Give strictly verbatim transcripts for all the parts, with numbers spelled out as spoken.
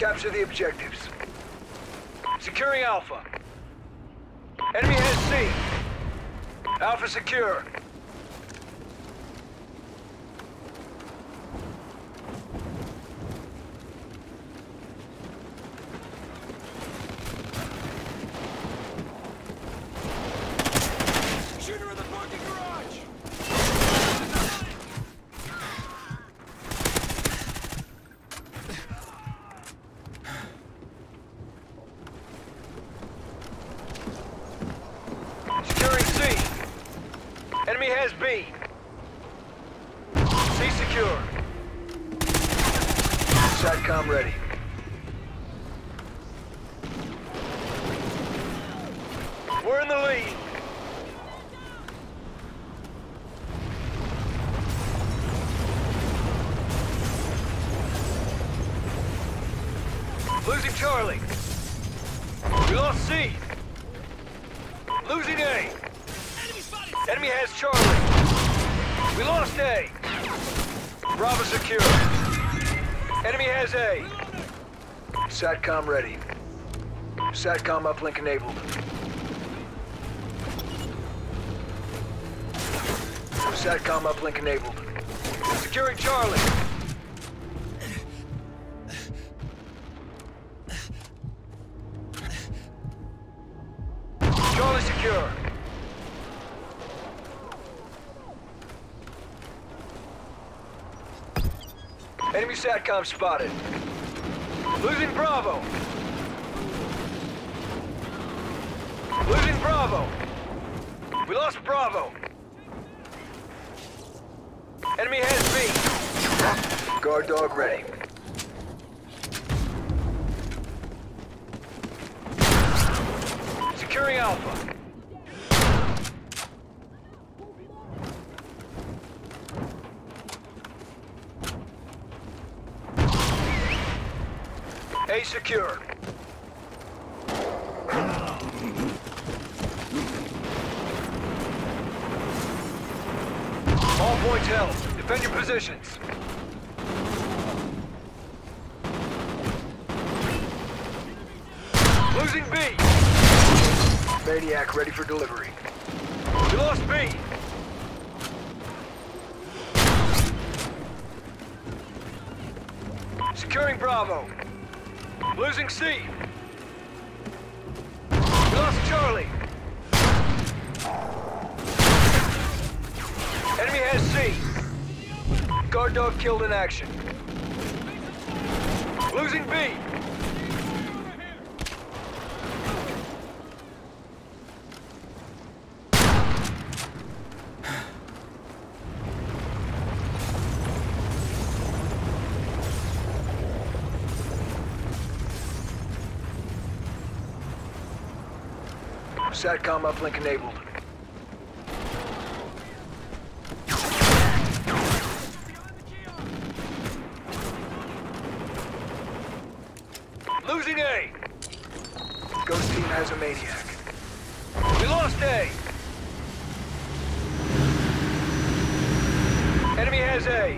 Capture the objectives. Securing Alpha. Enemy has C. Alpha secure. Shooter in the parking garage! Securing C. Enemy has B. C secure. SATCOM ready. We're in the lead. Losing Charlie. We lost C. Losing A. Enemy has Charlie. We lost A. Bravo secure. Enemy has A. SATCOM ready. SATCOM uplink enabled. SATCOM uplink enabled. Securing Charlie. Charlie secure. Enemy SATCOM spotted. Losing Bravo. Losing Bravo. We lost Bravo. Enemy has B. Guard dog ready. Securing Alpha. A secure. All points held. Defend your positions. Losing B. Maniac ready for delivery. We lost B. Securing Bravo. Losing C. We lost Charlie. Enemy has C. Guard dog killed in action. Losing B. SATCOM uplink enabled. Losing A. Ghost team has a maniac. We lost A. Enemy has A.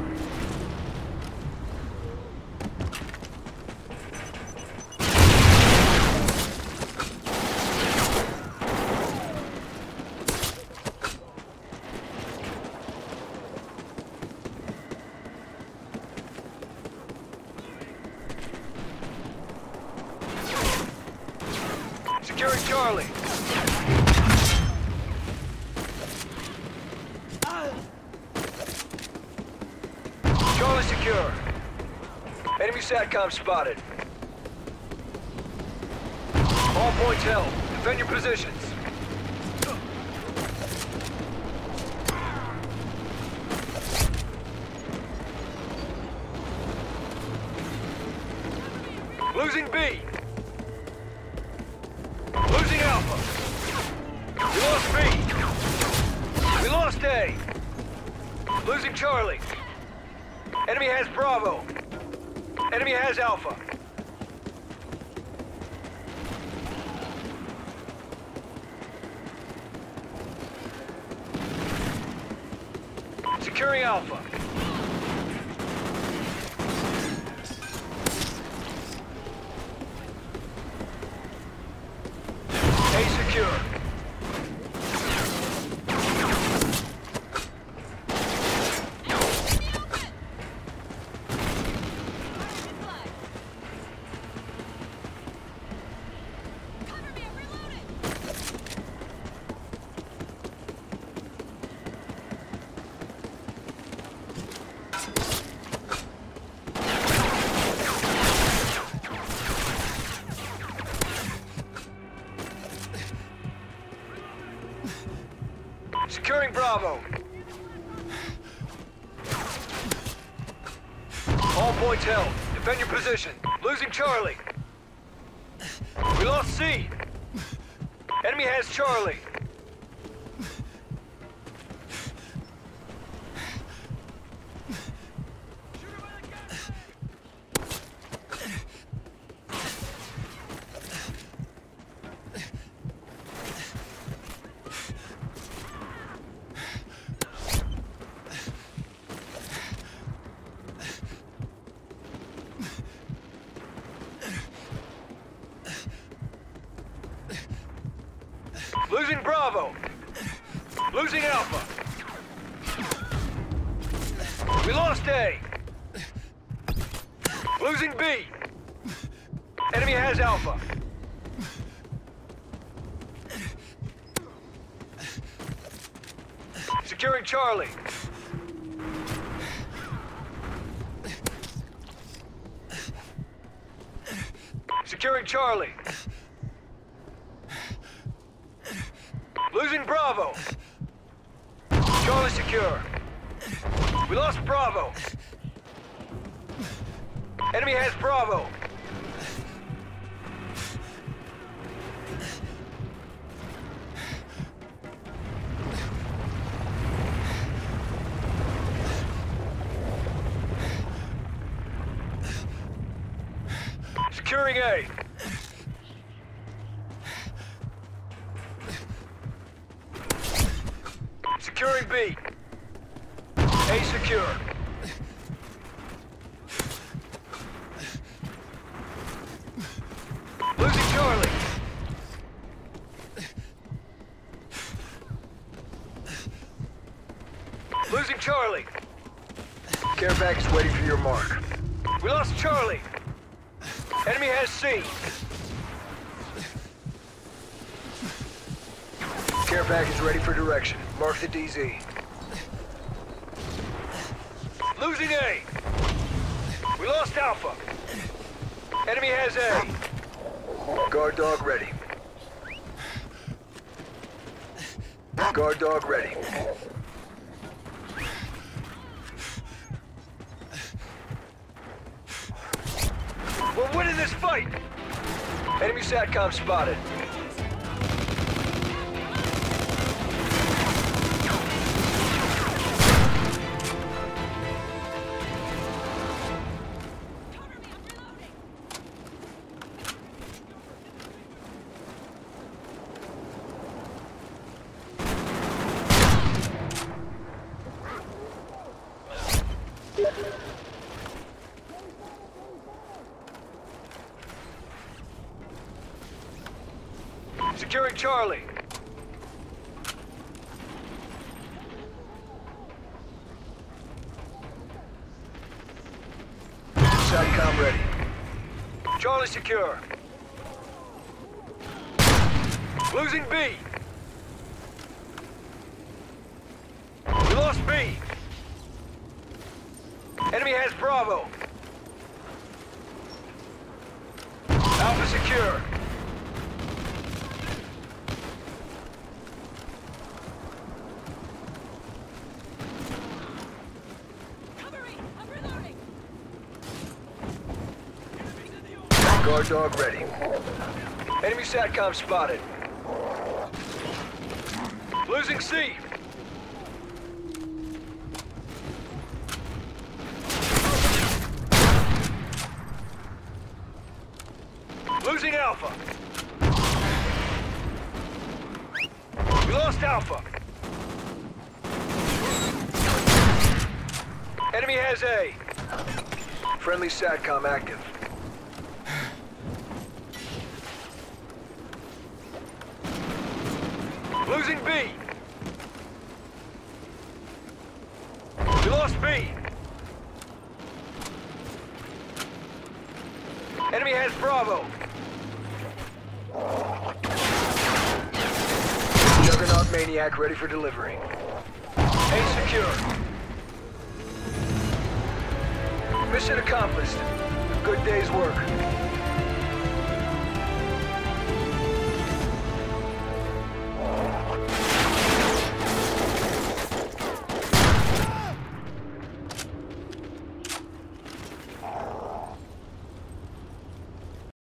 Securing Charlie. Charlie secure. Enemy SATCOM spotted. All points held. Defend your positions. Losing B. Losing Alpha. We lost B. We lost A. Losing Charlie. Enemy has Bravo. Enemy has Alpha. Securing Alpha. Bravo. All points held. Defend your position. Losing Charlie. We lost C. Enemy has Charlie. Losing Bravo. Losing Alpha. We lost A. Losing B. Enemy has Alpha. Securing Charlie. Securing Charlie. Losing Bravo. Charlie secure. We lost Bravo. Enemy has Bravo. Securing A. Securing B. A secure. Losing Charlie. Losing Charlie. Care package waiting for your mark. We lost Charlie. Enemy has C. Care package ready for direction. Mark the D Z. Losing A. We lost Alpha. Enemy has A. Guard dog ready. Guard dog ready. We're winning this fight! Enemy SATCOM spotted. Securing Charlie. SATCOM ready. Charlie secure. Losing B. We lost B. Enemy has Bravo. Alpha secure. Guard dog ready. Enemy SATCOM spotted. Losing C. Losing Alpha. We lost Alpha. Enemy has A. Friendly SATCOM active. Losing B. We lost B. Enemy has Bravo. Juggernaut Maniac ready for delivery. A secure. Mission accomplished. A good day's work.